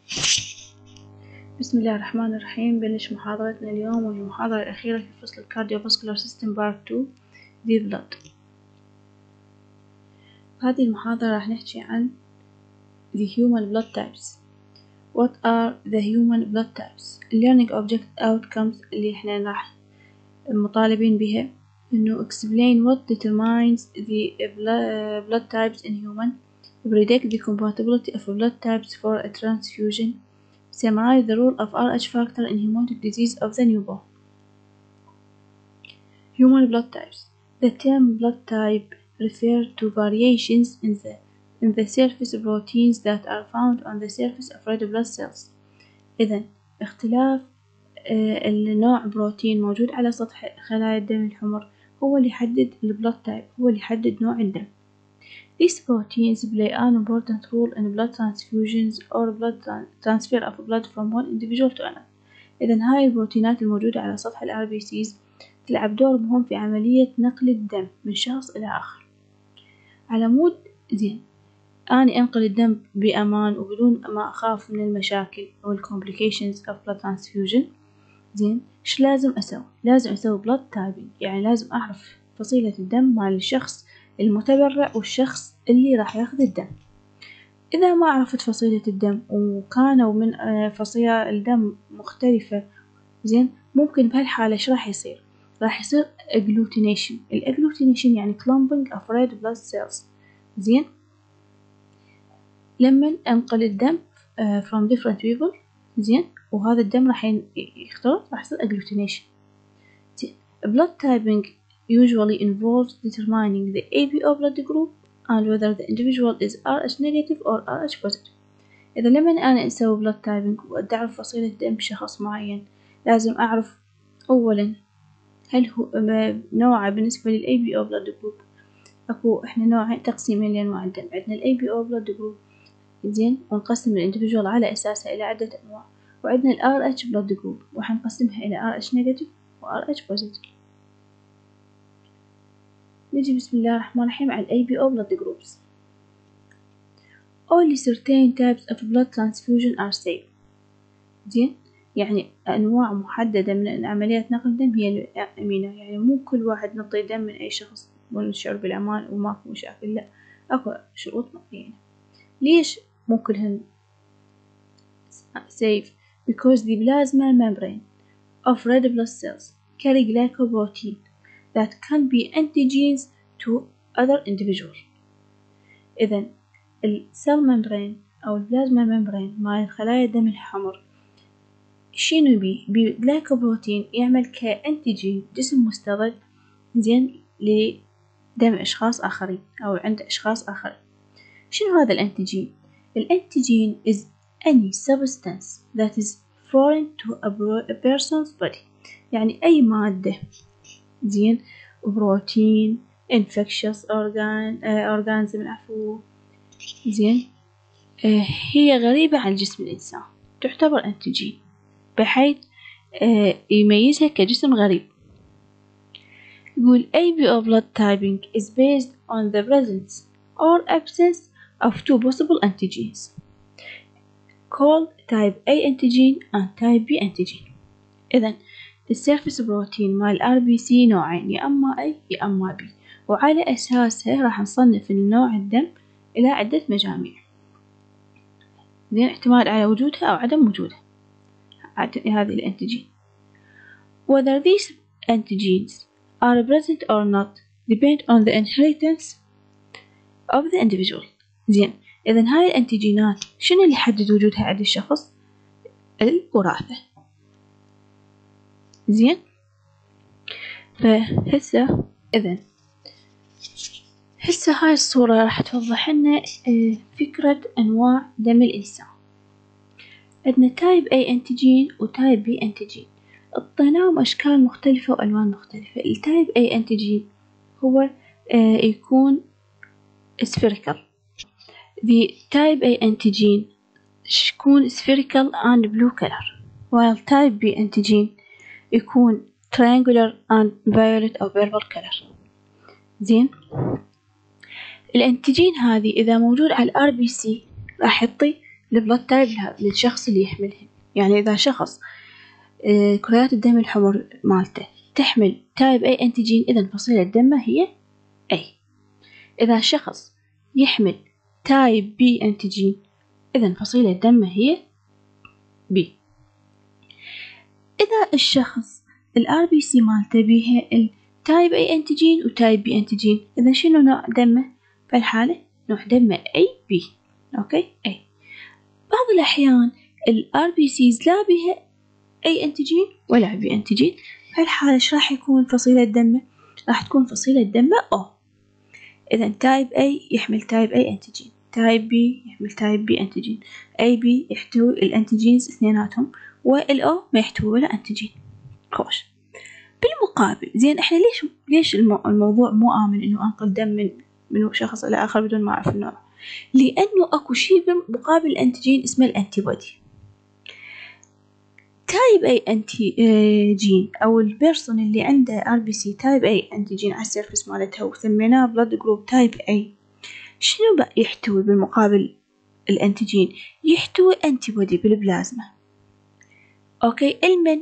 بسم الله الرحمن الرحيم. بلش محاضرتنا اليوم، وهي المحاضرة الأخيرة في فصل الكارديوفاسكولار سيستم بارت 2 The Blood. هذه المحاضرة راح نحكي عن The Human Blood Types. What are the human blood types? Learning object outcomes اللي احنا راح مطالبين بها إنه explain what determines the blood types in human, predict the compatibility of blood types for a transfusion, summarize the role of Rh factor in hemolytic disease of the newborn. Human blood types. The term blood type refers to variations in the surface proteins that are found on the surface of red blood cells. إذن اختلاف النوع بروتين موجود على سطح خلايا الدم الحمر هو اللي يحدد البلود تايب، هو اللي يحدد نوع الدم. These proteins play an important role in blood transfusions or blood transfer of blood from one individual to another. إذن هاي البروتينات الموجودة على سطح ال RBCs تلعب دور مهم في عملية نقل الدم من شخص إلى آخر. على مود زين أني أنقل الدم بأمان وبدون ما أخاف من المشاكل أو complications of blood transfusion. زين إيش لازم أسوي؟ لازم أسوي blood typing، يعني لازم أعرف فصيلة الدم مال الشخص المتبرع والشخص اللي راح ياخذ الدم. إذا ما عرفت فصيلة الدم وكانوا من فصيلة الدم مختلفة، زين ممكن بهالحالة إيش راح يصير؟ راح يصير agglutination. agglutination يعني clumping of red blood cells. زين لما أنقل الدم from different people، زين وهذا الدم راح يختلط، راح يصير agglutination. زين blood typing usually involves determining the ABO blood group and whether the individual is Rh negative or Rh positive. إذا لما أنا أسوي blood typing وأعرف فصيلة دم شخص معين، لازم أعرف أولا هل هو نوعه بالنسبة لل ABO blood group. أكو إحنا نوعين تقسيمين لأنواع الدم، عندنا ال ABO blood group زين ونقسم الإنديفيدوال على أساسها إلى عدة أنواع، وعندنا ال RH blood group وحنقسمها إلى RH negative و RH positive. نجي بسم الله الرحمن الرحيم على ال ABO blood groups. Only certain types of blood transfusion are safe. زين يعني أنواع محددة من عمليات نقل الدم هي الأمينة، يعني مو كل واحد نعطي دم من أي شخص ونشعر بالأمان وماكو مشاكل، لا أكو شروط معينة. ليش مو كلهن safe? Because the plasma membrane of red blood cells carry glycoprotein that can be antigens to other individuals. إذن السيل ممبرين أو البلازما ممبرين مال خلايا الدم الحمر شنو بجلايكوبروتين يعمل كأنتيجين جسم مستضد زين لدم أشخاص آخرين أو عند أشخاص آخرين. شنو هذا الأنتيجين؟ الأنتيجين is any substance that is foreign to a person's body، يعني أي مادة زين بروتين infectious organs العفو زين هي غريبة عن جسم الإنسان تعتبر أنتيجين بحيث يميزها كجسم غريب. يقول ABO blood typing is based on the presence or absence of two possible antigens called type A antigen and type B antigen. إذن السيرفس بروتين مال RBC نوعين، يا أما A يا أما B، وعلى أساسها راح نصنف النوع الدم إلى عدة مجاميع، زين اعتماد على وجودها أو عدم وجودها هذه الأنتيجين. Whether these antigens are present or not depend on the inheritance of the individual. زين إذن هاي الأنتيجينات شنو اللي يحدد وجودها عند الشخص؟ الوراثة. زين فهسه إذن هسه هاي الصورة راح توضح لنا فكرة أنواع دم الإنسان. عندنا تايب A أنتيجين وتايب B أنتيجين، اعطيناهم أشكال مختلفة وألوان مختلفة. التايب A أنتيجين هو يكون spherical. The type A antigen يكون spherical and blue color، while type B antigen يكون triangular and violet أو purple color. زين الأنتيجين هذه إذا موجود على RBC راح يعطي البلود تايب للشخص اللي يحملهن. يعني إذا شخص كريات الدم الحمر مالته تحمل تايب A أنتيجين، إذا فصيلة دمه هي A. إذا شخص يحمل تايب B أنتيجين، إذا فصيلة دمه هي B. إذا الشخص RBC مالته بيها التايب A أنتيجين وتايب B أنتيجين، إذا شنو نوع دمه؟ في الحالة نوع دمه AB. أوكي A. بعض الأحيان RBCs لا بيها A أنتيجين ولا B أنتيجين، في الحالة إيش راح يكون فصيلة دمه؟ راح تكون فصيلة دمه O. إذا تايب A يحمل تايب A أنتيجين، تايب B يحمل تايب B أنتيجين، AB يحتوي الأنتيجينز اثنيناتهم، والأو ما يحتوي ولا أنتيجين. خوش. بالمقابل زين إحنا ليش الموضوع مو آمن إنه أنقل دم من شخص إلى آخر بدون ما أعرف النوع؟ لأنه أكو شيء مقابل الأنتيجين اسمه الأنتي بودي. تايب أي أنتيجين أو البيرسون اللي عنده RBC تايب أي أنتيجين على السيرفس مالتها وسميناه بلاد جروب تايب أي، شنو بقى يحتوي بالمقابل الأنتيجين؟ يحتوي أنتي بودي بالبلازما. أوكي، المن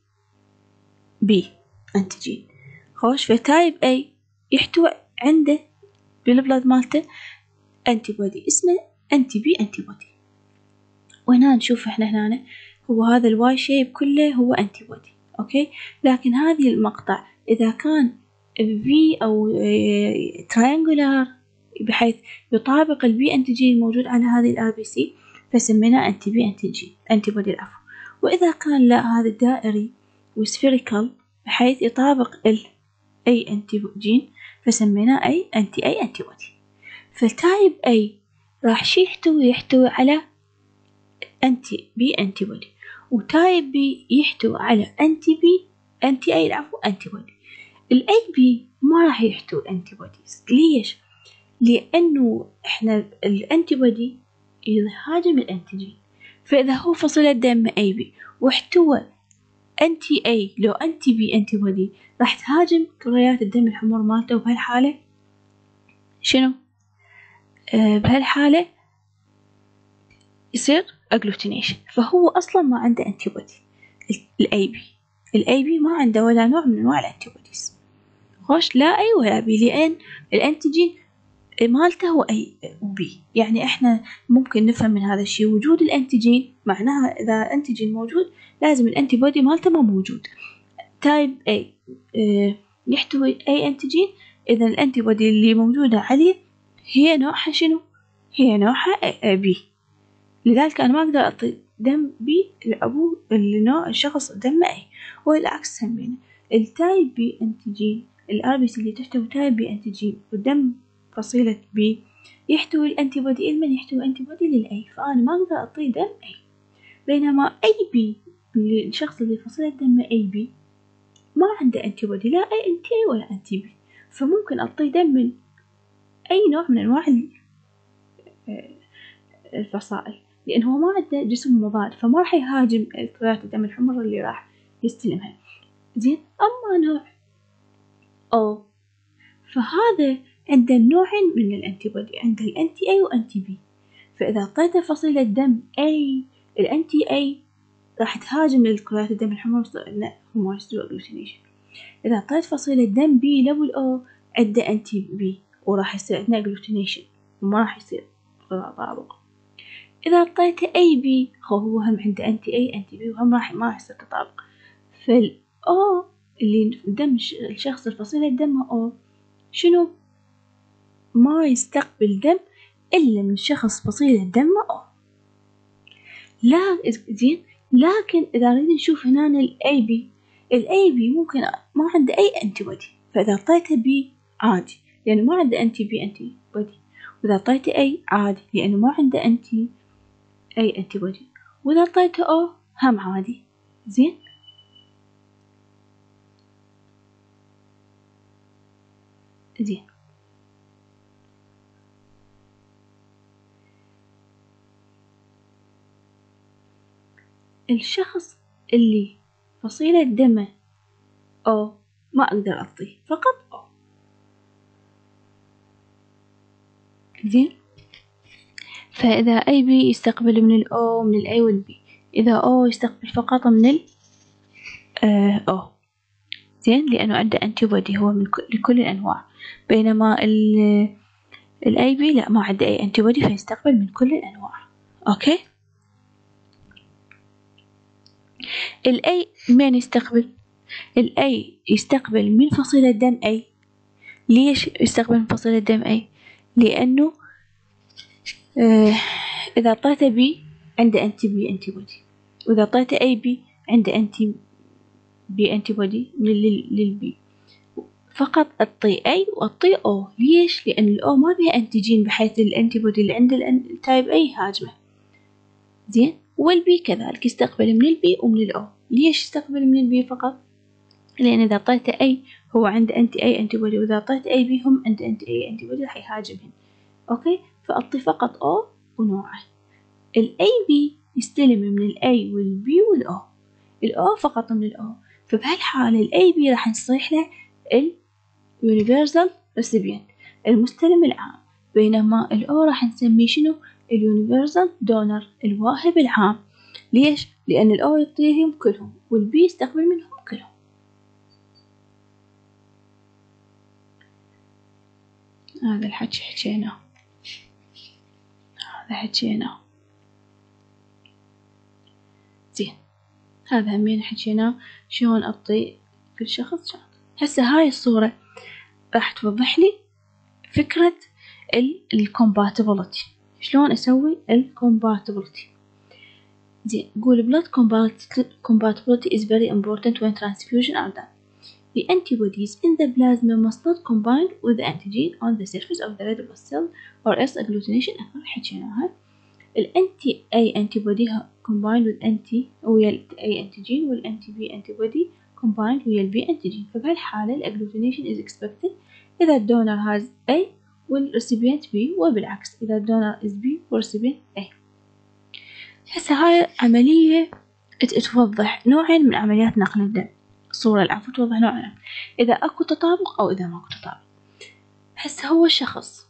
B أنتيجين. خوش. فتايب A يحتوي عنده بالبلاد مالته أنتي بودي اسمه أنتي B أنتي بودي. وهنا نشوف إحنا هنا هو هذا الواي شيب كله هو أنتي بودي. أوكي، لكن هذه المقطع إذا كان V أو triangular بحيث يطابق البي أنتيجين الموجود على هذه الRBC فسميناه أنتي بي أنتيجين أنتي بودي العفو. وإذا كان لا هذا الدائري وسفيريكال بحيث يطابق أي أنتيجين فسميناه أي أنتي بودي. فالتايب A راح شي يحتوي على أنتي بي أنتي بودي، وتايب B يحتوي على أنتي أي العفو أنتي بودي. الأي بي ما راح يحتوي أنتي بوديز. ليش؟ لأنه إحنا الأنتي بودي يهاجم الأنتيجين، فإذا هو فصيلة دم أي بي واحتوى أنتي أي لو أنتي بي أنتي بودي راح تهاجم كريات الدم الحمر مالته، وبهالحالة شنو؟ بهالحالة يصير أجلوتينيشن، فهو أصلا ما عنده أنتي بودي. الأي بي ما عنده ولا نوع من أنواع الأنتي بوديز. خوش، لا أي ولا بي، لأن الأنتيجين مالته هو أي وبي. يعني إحنا ممكن نفهم من هذا الشيء وجود الأنتيجين معناها إذا أنتيجين موجود لازم الأنتي بودي مالته ما موجود. تايب A يحتوي أي أنتيجين، إذا الأنتي بودي اللي موجودة عليه هي نوعها شنو؟ هي نوعها بي. لذلك أنا ما أقدر أعطي دم بي لأبوه النوع الشخص دم أي، والعكس همينه. التايب بي أنتيجين الRBC اللي تحتوي تايب بي أنتيجين ودم فصيلة بي يحتوي الأنتي بودي، المن يحتوي أنتي بودي للأي، فأنا ما أقدر أعطيه دم أي. بينما أي بي الشخص اللي فصيلة دم أي بي ما عنده أنتي بودي، لا أي أنتي أي ولا أنتي بي، فممكن أعطيه دم من أي نوع من أنواع الفصائل، لأن هو ما عنده جسم مضاد فما راح يهاجم كريات الدم الحمر اللي راح يستلمها. زين. أما نوع أو فهذا عنده نوعين من الأنتي بودي، عنده الأنتي A وأنتي B. فإذا أعطيته فصيلة دم A الأنتي A راح تهاجم للكريات الدم الحمر هم يصيروا أجلوتينيشن. إذا أعطيت فصيلة دم B ليفل O عنده أنتي B وراح يصير عندنا أجلوتينيشن وما راح يصير تطابق. إذا أعطيته AB هو هم عنده أنتي A أنتي B وهم ما راح يصير تطابق. فالأو اللي دم الشخص الفصيلة دمه O شنو؟ ما يستقبل دم إلا من شخص فصيلة دمه O. لا زين. لكن إذا نريد نشوف هنا الأي بي ممكن ما عنده أي أنتي بودي، فإذا أعطيته بي عادي لأنه ما عنده أنتي بي أنتي بودي، وإذا أعطيته أي عادي لأنه ما عنده أنتي بودي، وإذا أعطيته أو هم عادي. زين. الشخص اللي فصيلة دمه أو ما أقدر أعطيه فقط أو. زين. فإذا أي بي يستقبل من الأو من الأي والبي، إذا أو يستقبل فقط من ال أو، زين، لأنه عنده أنتي بودي هو من لكل الأنواع، بينما الأي بي لا، ما عنده أي أنتي بودي فيستقبل من كل الأنواع. أوكي. الأي من يستقبل؟ الأي يستقبل من فصيلة دم أي. ليش يستقبل من فصيلة دم أي؟ لأنه إذا أعطيته بي عنده أنتي بودي، وإذا أعطيته أي بي عنده أنتي بودي للبي. فقط أعطي أي وأعطي أو. ليش؟ لأن الأو ما بيها أنتيجين بحيث الأنتي بودي اللي عند التايب أي هاجمه. زين. والبي كذلك يستقبل من البي ومن الأو. ليش يستقبل من البي فقط؟ لأن إذا أعطيته أي هو عنده أنتي بودي، وإذا أعطيته أي بي هم عنده أنتي بودي راح يهاجمهن. أوكي. فأعطي فقط أو ونوعه. الأي بي يستلم من الأي والبي والأو، الأو فقط من الأو. فبهالحالة الأي بي راح نصيح له اليونيفرسال ريسيبيانت، المستلم العام، بينما الأو راح نسميه شنو؟ اليونيفرسال دونر، الواهب العام. ليش؟ لأن الأو يعطيهم كلهم والبي يستقبل منهم كلهم. هذا الحكي حكيناه، هذا حكيناه. زين، هذا همين حكيناه شلون أعطي كل شخص شغلة. هسه هاي الصورة راح توضح لي فكرة الcompatibility، شلون أسوي الcompatibility. زين، نقول blood compatibility is very important when transfusion are done. The antibodies in the plasma must not combine with the antigen on the surface of the red blood cell or else agglutination occur. حكيناها. الانتي أي antibody combined with ويا أي antigen، والانتي بي antibody combined ويا البي antigen. فبهالحالة agglutination is expected إذا الدونر has A والrecipient B، وبالعكس إذا الدونر is B والrecipient A. هسه هاي عملية توضح نوعين من عمليات نقل الدم. الصورة العفو توضح نوعين، إذا أكو تطابق أو إذا ماكو تطابق. هسه هو شخص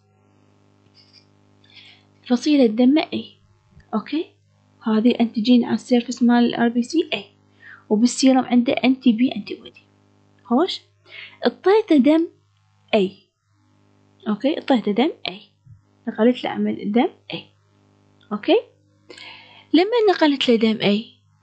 فصيلة دمه A. أوكي. هذه أنتيجين على السيرفس مال RBC A، وبالسيرم عنده أنتي بي أنتيبودي. خوش. اعطيته دم A. أوكي. اعطيته دم A، نقلت له عمل دم A. أوكي. لما نقلت له دم A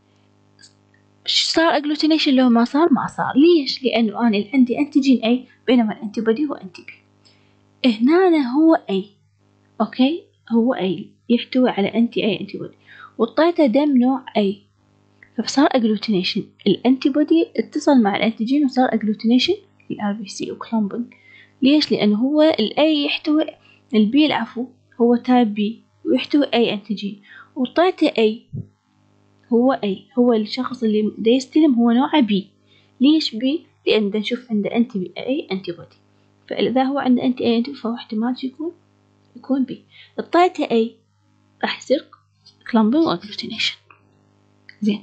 صار agglutination لو ما صار؟ ما صار. ليش؟ لأنه أنا عندي أنتيجين A بينما الأنتيبودي هو أنتي B. هنا هو A. أوكي. هو A يحتوي على أنتي أنتيبودي، وطيته دم نوع A، فصار agglutination. الأنتيبودي اتصل مع الأنتيجين وصار agglutination للRBC وكلامبنج. ليش؟ لأنه هو الأي يحتوي البي العفو هو تايب B ويحتوي أي أنتيجين، وطيته A هو A، هو الشخص اللي دا يستلم هو نوعه B. ليش B؟ لأن دا نشوف عنده أنتي بي أي أنتيبودي، فإذا هو عنده أنتي أي أنتيبودي فهو احتمال يكون B. الطيته A راح يصير كلامبنج وأجلوتينيشن. زين،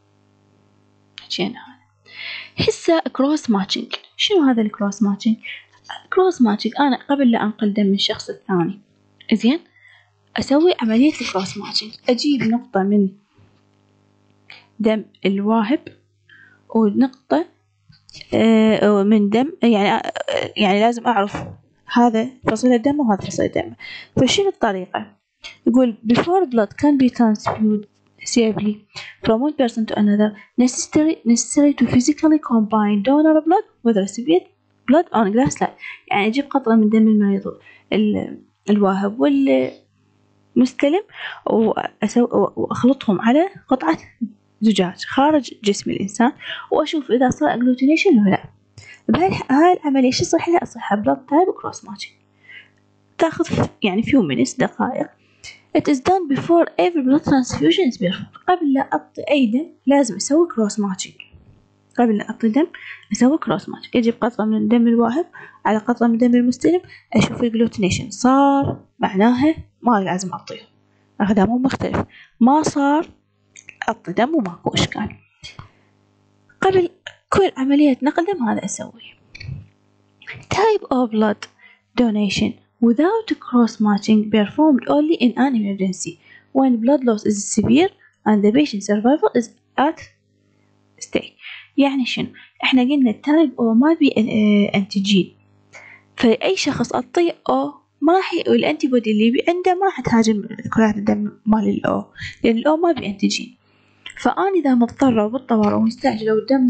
حكينا هذا. هسه كروس ماتشنج. شنو هذا الكروس ماتشنج؟ كروس ماتشنج أنا قبل لا أنقل دم من الشخص الثاني، زين، أسوي عملية الكروس ماتشنج. أجيب نقطة من دم الواهب ونقطة من دم، يعني لازم أعرف هذا فصيلة دم وهذا فصيلة دم. فشنو الطريقة؟ يقول before blood can be transfused safely from one person to another necessary to physically combine donor blood with recipient blood on glass slide. يعني أجيب قطرة من دم المريض الواهب والمستلم وأخلطهم على قطعة زجاج خارج جسم الإنسان، وأشوف إذا صار agglutination ولا لا. بهاي العملية شو صح لها؟ أصحها blood type cross matching، تأخذ يعني few minutes، دقائق. It is done before every blood transfusion is performed. قبل لا أعطي أي دم لازم أسوي cross matching. قبل لا أعطي دم أسوي cross matching. أجيب قطرة من دم الواهب على قطرة من دم المستلم، أشوف agglutination صار معناها ما لازم أعطيه، هذا مو مختلف. ما صار أعطي دم وماكو إشكال. قبل كل عملية نقل دم هذا أسوي. Type of blood donation without cross matching performed only in an emergency when blood loss is severe and the patient survival is at stake. يعني شنو؟ احنا قلنا التايب O ما بي انتيجين، فأي شخص أعطيه O ما راح الأنتي بودي اللي عنده ما راح تهاجم كرات الدم مال الأو، لأن الأو ما بي انتيجين. فأنا إذا مضطرة وبالطوارئ ومستعجلة والدم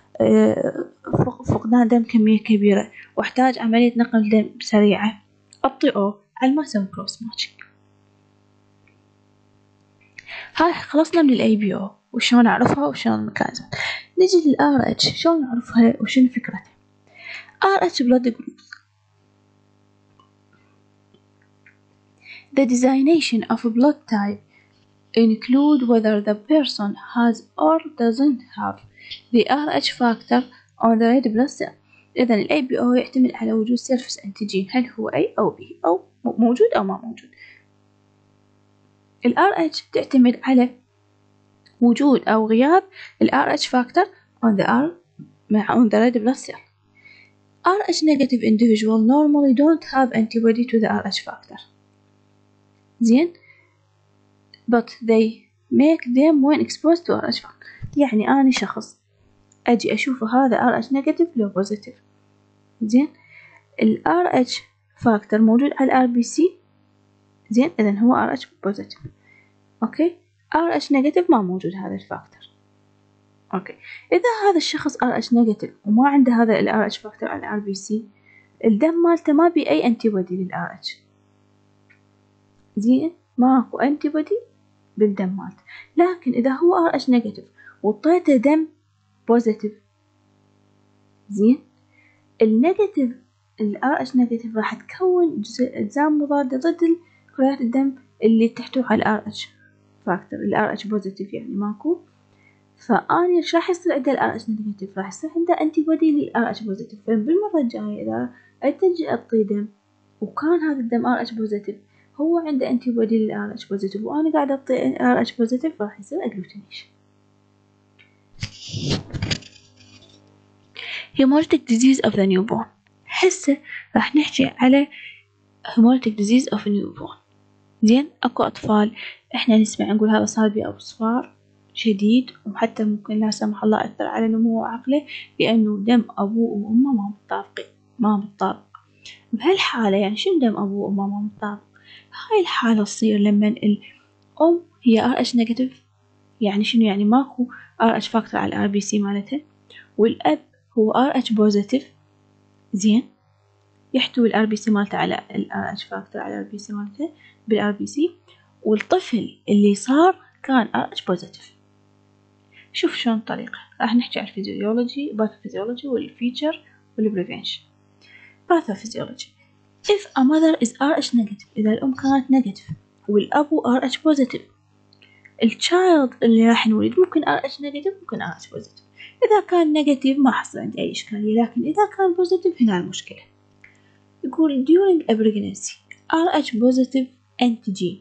فقدان دم كمية كبيرة واحتاج عملية نقل دم سريعة، أعطي O على ما أسوي كروس ماتشنج. هاي خلصنا من ال ABO وشلون أعرفها وشلون الميكانيزم. نجي لل RH، شلون نعرفها وشنو فكرتها؟ RH blood groups. The designation of a blood type include whether the person has or doesn't have the RH factor on the red blood cell. إذا ال ABO يعتمد على وجود سيرفس أنتيجين، هل هو A أو B أو موجود أو ما موجود. ال RH تعتمد على وجود أو غياب ال RH factor on the red blood cell. RH negative individual normally don't have antibody to the RH factor. زين but they make them when exposed to RH factor. يعني أنا شخص أجي أشوف هذا RH negative لو positive. زين ال RH factor موجود على ال RBC، زين إذن هو RH positive. أوكي RH negative ما موجود هذا الفاكتور. أوكي إذا هذا الشخص RH negative وما عنده هذا ال RH factor على ال RBC، الدم مالته ما بي أي antibody لل RH. زين ماكو antibody بالدم مالته. لكن إذا هو RH negative وطيته دم positive، زين النيجاتيف ال RH negative راح تكون أجسام مضادة ضد كريات الدم اللي تحتوي على ال RH factor، ال RH positive يعني ماكو. فأني إيش راح يصير عنده ال RH negative؟ راح يصير عنده antibody لل RH positive. فبالمرة الجاية إذا أتجي أعطي دم وكان هذا الدم RH positive، هو عنده antibody لل RH positive وأنا قاعدة أعطي RH positive، راح يصير agglutination. hemolytic disease of the newborn. هسه راح نحكي على hemolytic disease of newborn. زين اكو اطفال احنا نسمع نقول هذا صار بيه اصفار شديد، وحتى ممكن لا سمح الله اثر على نمو عقله لانه دم ابوه وامه ما متطابق. بهالحالة يعني شنو دم ابوه وامه ما متطابق؟ هاي الحالة تصير لما الام هي RH negative، يعني شنو يعني ماكو RH factor على RBC مالتها، والاب هو RH positive، زين يحتوي ال RBC مالته على ال RH factor على RBC مالته بالRBC، والطفل اللي صار كان RH positive. شوف شلون الطريقة. راح نحكي على الفيزيولوجي، باثوفيزيولوجي والفيتشر والبريفنشن. باثوفيزيولوجي. If a mother is RH negative، إذا الأم كانت negative والأبو RH positive، الchild اللي راح نولد ممكن RH negative ممكن RH positive. إذا كان negative ما حصل عندي أي إشكالية، لكن إذا كان positive هنا المشكلة. يقول during a pregnancy RH positive antigen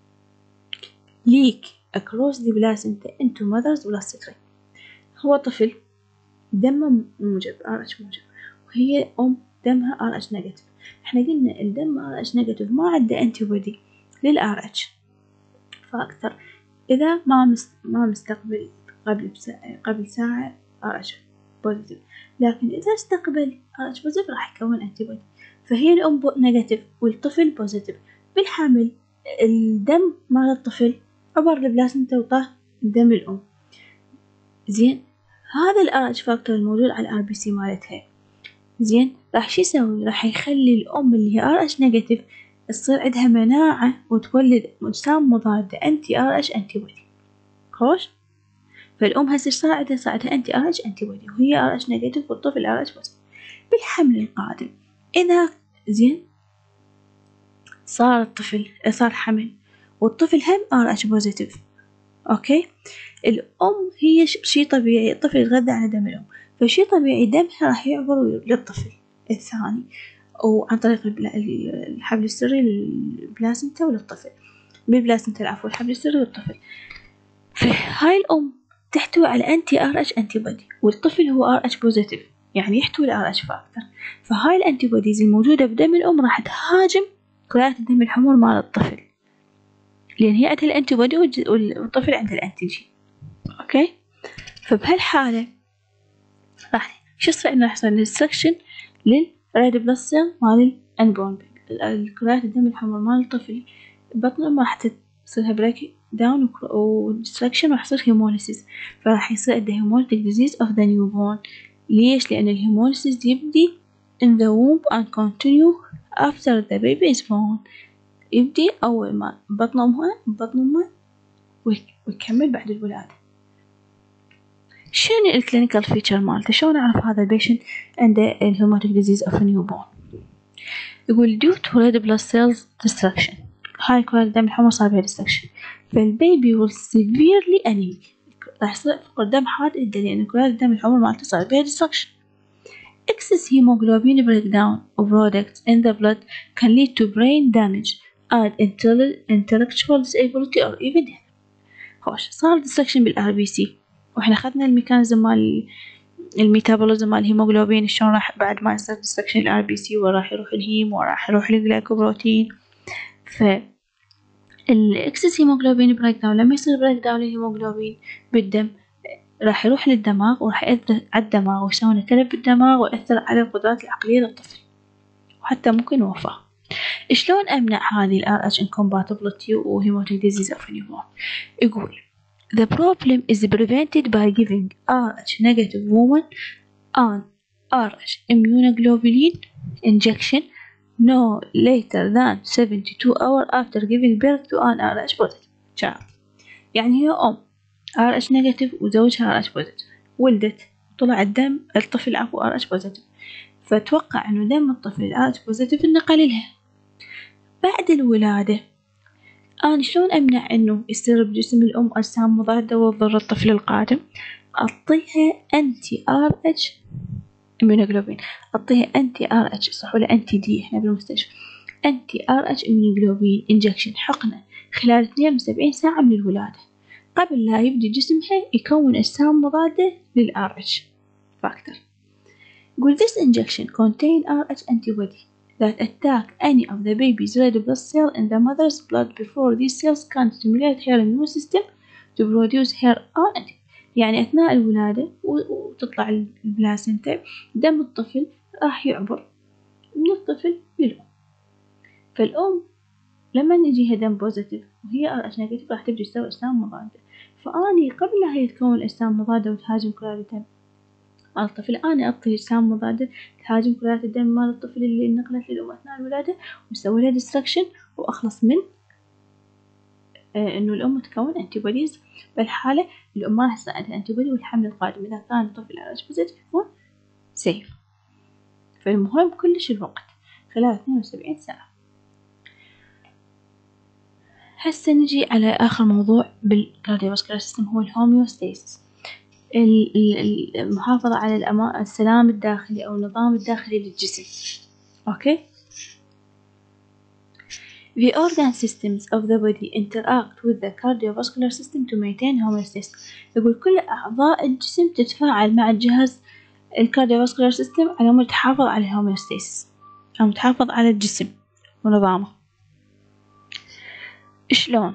leak across the placenta into mother's bloodstream. هو طفل دمه موجب RH موجب، وهي أم دمها RH negative. احنا قلنا الدم RH negative ما عنده antibody لل RH فأكثر إذا ما مستقبل قبل ساعة RH positive، لكن إذا استقبل RH positive راح يكون antibody. فهي الأم نيجاتيف والطفل بوزيتيف. بالحمل الدم مال الطفل عبر البلاسنتا وطاه دم الأم، زين هذا ال RH فاكتور الموجود على ال RBC مالتها، زين راح شو يسوي؟ راح يخلي الأم اللي هي RH نيجاتيف تصير عندها مناعة وتولد أجسام مضادة anti RH antibody. خوش، فالأم هسه صار عندها anti RH antibody وهي RH نيجاتيف والطفل RH بوزيتيف. بالحمل القادم إذا زين صار حمل والطفل هم RH بوزيتيف، أوكي الأم هي شي طبيعي، الطفل يتغذى على دم الأم، فشي طبيعي دمها راح يعبر للطفل الثاني وعن طريق الحبل السري للبلاسنتا وللطفل، بالبلاسنتا العفو الحبل السري للطفل. فهاي الأم تحتوي على anti RH antibody والطفل هو RH بوزيتيف، يعني يحتوي ال RH فاكتور. فهاي الأنتي بوديز الموجودة بدم الأم راح تهاجم كريات الدم الحمر مال الطفل، لأن هي عندها الأنتي بودي والطفل عنده الأنتيجين. أوكي، فبهالحالة راح شو يصير؟ إنه يحصل ديستركشن للريد بلاد سيل مال الأنبورن، كريات الدم الحمر مال الطفل بطن الأم راح تصيرها بريك داون وديستركشن، وراح يصير هيموليسيس، فراح يصير عنده هيموليتيك ديزيز اوف ذا نيو بورن. ليش؟ لأن الهيموليسيس يبدي in the womb and continue after the baby is born، يبدي أول ما بطن أمها ويكمل بعد الولادة. شنو الكلينيكال فيتشر مالته؟ شلون أعرف هذا البيشنت عنده الهيموليتيك ديزيز اوف نيو بورن؟ يقول due to red blood cells destruction، هاي كرات الدم الحمر صار بها destruction، فالبيبي will severely anemic، راح يصير فقر دم حاد جدا، لأن كرات الدم الحمر مالته صار بها destruction. Excess hemoglobin breakdown of products in the blood can lead to brain damage and intellectual disability or even death. خوش، صار destruction بالRBC، وإحنا أخذنا الميكانيزم مال الميتابوليزم مال الهيموغلوبين، شلون راح بعد ما يصير destruction الRBC وراح يروح الهيم وراح يروح الجلايكوبروتين. الإكسس هيموغلوبين بريك داون، لما يصير بريك داون الهيموغلوبين بالدم راح يروح للدماغ وراح يأثر على الدماغ ويسوي تلف بالدماغ ويأثر على القدرات العقلية للطفل وحتى ممكن وفاة. شلون أمنع هذه ال RH incompatibility و hemolytic disease of newborn؟ يقول the problem is prevented by giving RH negative woman an RH immunoglobulin injection no later than 72 hours after giving birth to an RH positive child. يعني هي أم RH negative وزوجها RH positive، ولدت طلع الطفل RH positive، فتوقع إنه دم الطفل RH positive انقل لها. بعد الولادة أنا شلون أمنع إنه يصير بجسم الأم أجسام مضادة وتضر الطفل القادم؟ أعطيها أنتي RH immunoglobulin، أعطيها أنتي RH صح ولا أنتي دي إحنا بالمستشفى، أنتي RH immunoglobulin injection حقنة خلال 72 ساعة من الولادة قبل لا يبدي جسمها يكون أجسام مضادة للRH factor. يقول this injection contain RH antibody that attack any of the baby's red blood cell in the mother's blood before these cells can stimulate her immune system to produce her own antibody. يعني أثناء الولادة وتطلع البلاسنتا دم الطفل راح يعبر من الطفل للأم، فالأم لما يجيها دم بوزيتيف وهي RH نيجاتيف راح تبدي تسوي أجسام مضادة، فأني قبل لا هي تكون أجسام مضادة وتهاجم كرات الدم مال الطفل أنا أعطي أجسام مضادة تهاجم كرات الدم مال الطفل اللي نقلت للأم أثناء الولادة وأسوي لها ديستركشن وأخلص من إنه الأم تكون أنتيبوديز. بالحالة الأم ما راح يصير عندها أنتيبودي، والحمل القادم إذا كان الطفل RH بوزيتيف يكون سيف. فالمهم كلش الوقت خلال 72 ساعة. هسه نجي على آخر موضوع بالكارديوفاسكولار سيستم هو الهوميوستاسيس، المحافظة على السلام الداخلي أو النظام الداخلي للجسم. أوكي. The organ systems of the body interact with the cardiovascular system to maintain homeostasis. يقول كل أعضاء الجسم تتفاعل مع الجهاز الكارديوفاسكولار سيستم على مود تحافظ على الهوميوستاسيس أو تحافظ على الجسم ونظامه. شلون؟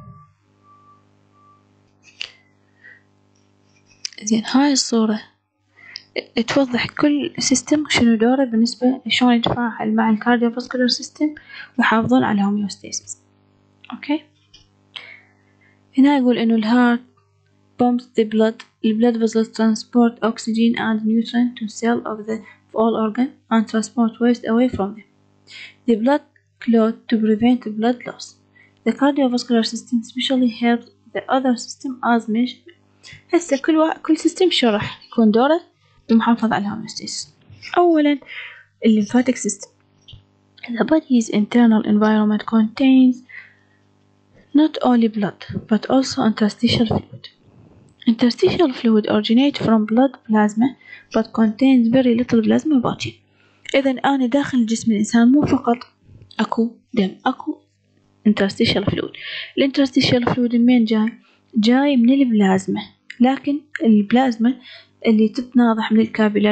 زين، هاي الصورة توضح كل سيستم شنو دوره بالنسبة شلون يتفاعل مع الكارديوفاسكولار سيستم ويحافظون على الهوميوستاسيس. أوكي. هنا يقول إنه الهارت pumps the blood vessels transport oxygen and nutrient to cell of all organ and transport waste away from them. The blood clot to prevent blood loss. The cardiovascular system especially helps the other system as mentioned. هسه كل سيستم شو راح يكون دوره بالمحافظة على الهوميوستاسيس. أولا الليمفاتيك سيستم. The body's internal environment contains not only blood but also interstitial fluid. Interstitial fluid originates from blood plasma but contains very little plasma protein. إذا أنا داخل جسم الإنسان مو فقط أكو دم، أكو interstitial fluid. الانترستيشال fluid من جاي من البلازما، لكن البلازما اللي تتناضح من الكابيلاري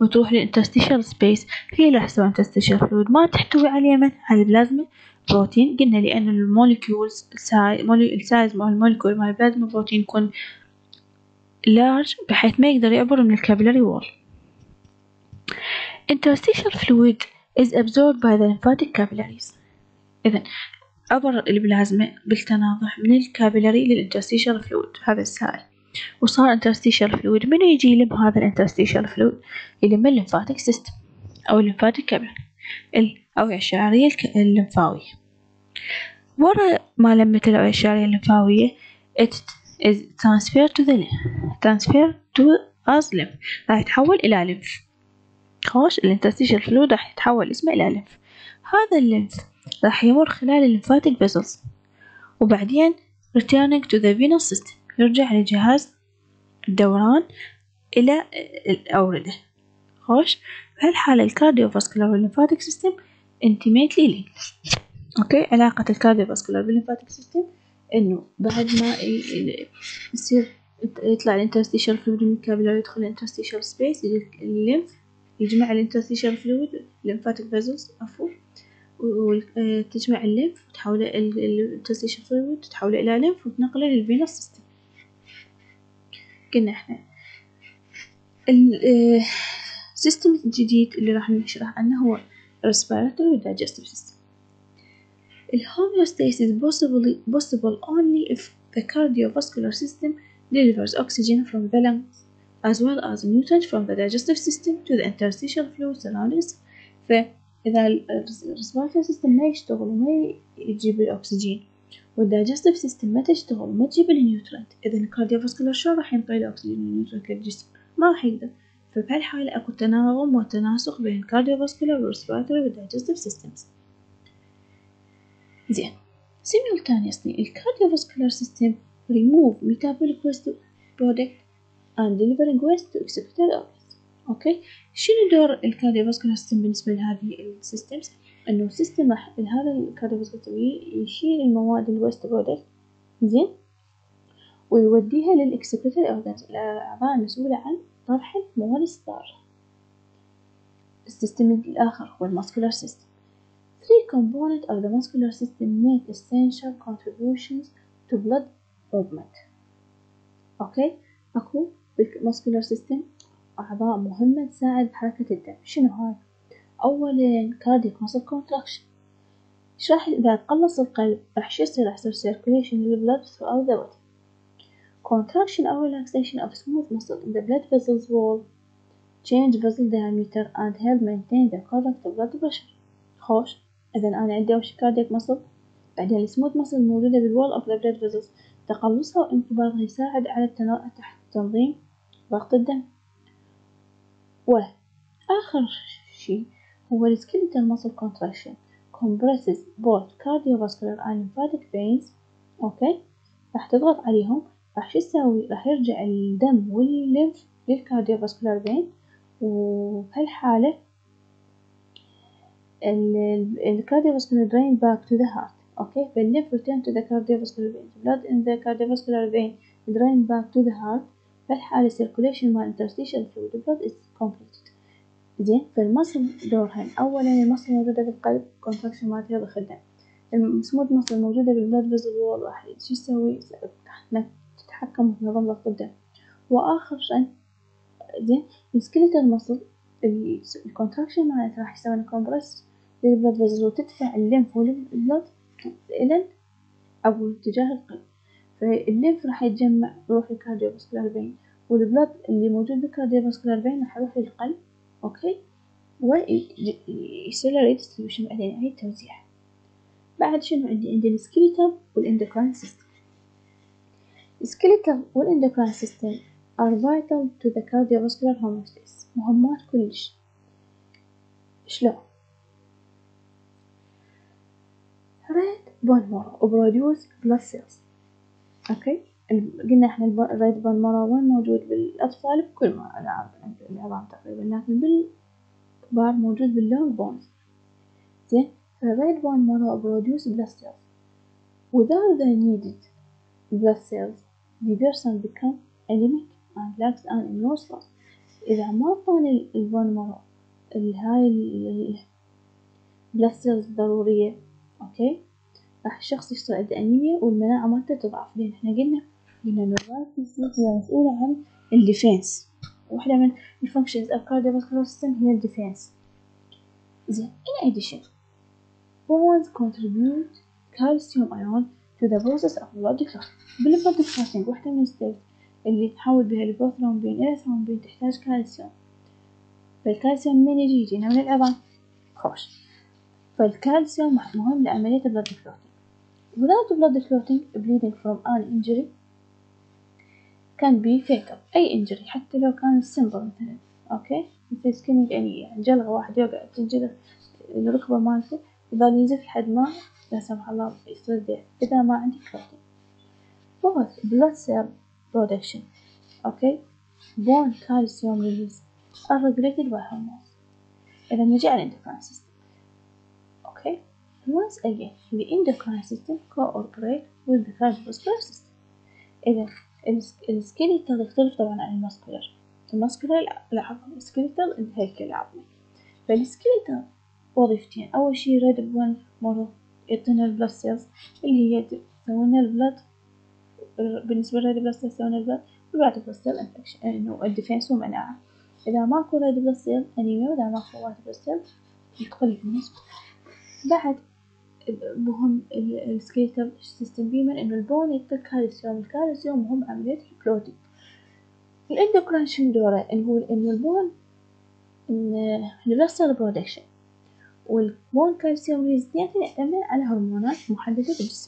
وتروح للانترستيشال سبيس. هي اللي راح تسوي انترستيشال فلويد. ما تحتوي على من؟ على البلازما بروتين. قلنا لأن الموليكيولز السايز مال الموليكول مال البلازما بروتين يكون لارج بحيث ما يقدر يعبر من الكابيلاري وول. Interstitial fluid is absorbed by the lymphatic capillaries. إذن عبر البلازما بالتناضح من الكابيلاري للانترستيشال فلويد، هذا السائل، وصار انترستيشال فلويد. منو يجي يلم هذا الانترستيشال فلويد؟ يلم الليمفاتيك سيستم أو الليمفاتيك كابيلاري، الأوعية الشعرية الليمفاوية. ورا ما لمت الأوعية الشعرية الليمفاوية it is transferred to as lymph، راح يتحول إلى ليمف. خوش الانترستيشال فلويد راح يتحول اسمه إلى ليمف. هذا الليمف راح يمر خلال الليمفاتيك فيزلز وبعدين returning to the venous system، يرجع لجهاز الدوران إلى الأوردة. خوش بهالحالة الكارديوفاسكولار والليمفاتيك سيستم intimately linked. أوكي، علاقة الكارديوفاسكولار بالليمفاتيك سيستم إنه بعد ما يصير يطلع الانترستيشال فلويد من الكابيلاري يدخل الانترستيشال سبيس، الليمف يجمع الانترستيشال فلويد الليمفاتيك فيزلز عفوا، وتجمع الليمف وتحوله الانترستيشال فلويد تحوله إلى ليمف وتنقله للفينوس سيستم. قلنا إحنا السيستم الجديد اللي راح نشرح عنه هو respiratory digestive system. Homeostasis is possible only if the cardiovascular system delivers oxygen from the lungs as well as nutrients from the digestive system to the interstitial fluid surrounding. فإذا الريسبيراتوري سيستم ما يشتغل وما يجيب الأكسجين والدايجستيف سيستم ما تشتغل وما تجيب النيوترينت، إذا الكارديوفاسكولار شلون راح ينطي الأكسجين والنيوترينت للجسم؟ ما راح يقدر. فبهالحالة أكو تناغم وتناسق بين الكارديوفاسكولار والريسبيراتوري والدايجستيف سيستمز. زين. Simultaneously, الكارديوفاسكولار system remove metabolic waste product and delivering waste to excretory organs. أوكي، شنو دور الكارديوفاسكولار system بالنسبة لهذه السيستمز؟ إنه السيستم راح هذا الكارديوفاسكولار يشيل المواد الويست برودكت زين ويوديها للإكسكريتوري أورجانز، الأعضاء المسؤولة عن طرح المواد الضارة. السيستم الآخر هو الماسكولار سيستم. Three components of the muscular system make essential contributions to blood movement. أوكي، أكو بالmuscular system أعضاء مهمة تساعد بحركة الدم. شنو هاي؟ أولاً cardiac muscle contraction. راح إذا تقلص القلب راح يصير circulation للبلد throughout the body. Contraction or relaxation of smooth muscle in the blood vessels wall change vessel diameter and help maintain the correct blood pressure. خوش، إذا أنا عندي أول شي cardiac muscle، بعدين السموث muscle الموجودة بالwall of the blood vessels تقلصها وانقباضها يساعد على تنظيم ضغط الدم. وآخر شي هو الskeletal muscle contraction compresses both cardiovascular and lymphatic veins. أوكي، راح تضغط عليهم، راح شو يسوي؟ راح يرجع الدم والليمف للكارديوفاسكولار فين، وبهالحالة الكارديوفاسكولار drain back to the heart. Okay, the lymph return to the cardiovascular vein. Blood in the cardiovascular vein drain back to the heart. بهالحالة circulation مع interstitial fluid blood is completed. زين، فالمصل دورهن أولا المصل موجودة بالقلب contraction مالتها يضخ الدم، السموث مصل موجودة بالبلد فيزل وول راح شو يسوي؟ تتحكم بنظام ضغط الدم. وآخر شيء زين السكيلتال مصل الكونتراكشن مالتها راح يسوي كومبرس للبلد فيزل وتدفع الليمف والبلد إلى أو اتجاه القلب، فالليمف راح يتجمع يروح للكارديوفاسكولار فين، والبلد اللي موجود بالكارديوفاسكولار فين راح يروح للقلب. أوكي، ويصير له ريدستريبيوشن بعدين يعيد توزيع. بعد شنو عندي السكيلتال والاندوكراين سيستم. السكيلتال والاندوكراين سيستم are vital to the cardiovascular homeostasis، مهمات كلش. شلون؟ red bone marrow produce blood cells. اوكي، قلنا احنا الريد بون مارو وين موجود؟ بالاطفال بكل ما العظام تقريبا، لكن بالكبار موجود باللونج بونز. زين، فالريد بون مارو produce blood cells. Without the needed blood cells the person become anemic and lacks an immune response. إذا ما طان البون مارو هاي البلاد سيلز الضرورية، أوكي، راح الشخص يصير عنده أنيميا والمناعة مالته تضعف، لأن احنا قلنا إن الوايت سيلز هي مسؤولة عن الديفنس، واحدة من الفانكشنز of cardiovascular system هي الديفنس. زين in addition bones contribute calcium ion to the process of blood clotting. بالبلد clotting واحدة من الستيبس اللي تحول بها البروثرومبين إلى ثرومبين تحتاج كالسيوم، فالكالسيوم من يجينا من العظام خوش، فالكالسيوم مهم لعملية blood clotting. without blood clotting bleeding from an injury can be fatal. أي injury حتى لو كان simple مثلا، أوكي، مثل skinning يعني جلغة واحد يوقع تنجلغ الركبة مالته يظل ينزف لحد ما لا سمح الله يصير death إذا ما عندك clotting. both blood cell production، أوكي، bone calcium release are regulated by hormones. إذا نجي على endocrine system، أوكي، once again the endocrine system cooperate with the cardiovascular system. إذا السكيليتال يختلف طبعا عن الماسكولار العظم، السكيليتال الهيكل العظمي. فالسكيليتال وظيفتين، أول شي ريد بلاد مارو يعطينا البلاد سيلز اللي هي تسوينا البلاد، بالنسبة للريد بلاد سيلز تسوينا البلاد، وبعد البلاد سيل انفكشن إنه الديفنس ومناعة. إذا ماكو ريد بلاد سيل أنيميا، وإذا ماكو وايت بلاد سيل تقل النسبة. بعد مهم السكيلتال سيستم بما إنه البون يعطي الكالسيوم، الكالسيوم مهم عملية الكلوتينج. الإندوكراين شنو دوره؟ نقول إنه البون البلاد سيل برودكشن والبون كالسيوم ريزيستنس يعتمد على هرمونات محددة بالجسم.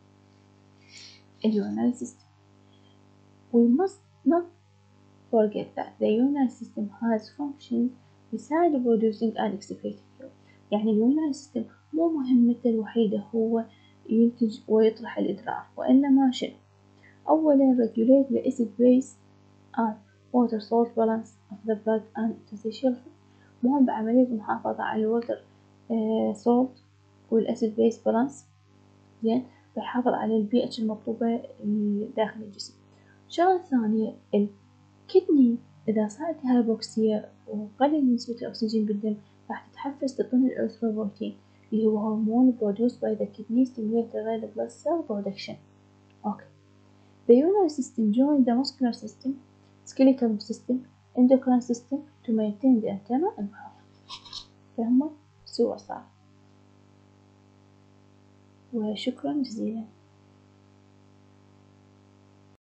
اليورينري system. We must not forget that the urinary system has functions besides producing and excreting fluid. يعني اليورينري system مو مهمته الوحيدة هو ينتج ويطرح الإدرار، وإنما شنو؟ أولا regulate the acid base and water salt balance of the blood and interstitial fluid. مهم بعملية المحافظة على الوتر salt والأسيد بيس بالانس، زين، بيحافظ على البي اتش المطلوبة داخل الجسم. شغلة ثانية الكدني إذا صارت هايبوكسيا وقلل نسبة الأكسجين بالدم راح تتحفز تطن الإرثروبويتين اللي هو هرمون produced by the kidney stimulate the red blood cell production. Okay. The urinary system joins the muscular system, skeletal system, endocrine system to maintain the internal environment. فهم سوى صار. وشكرا جزيلا.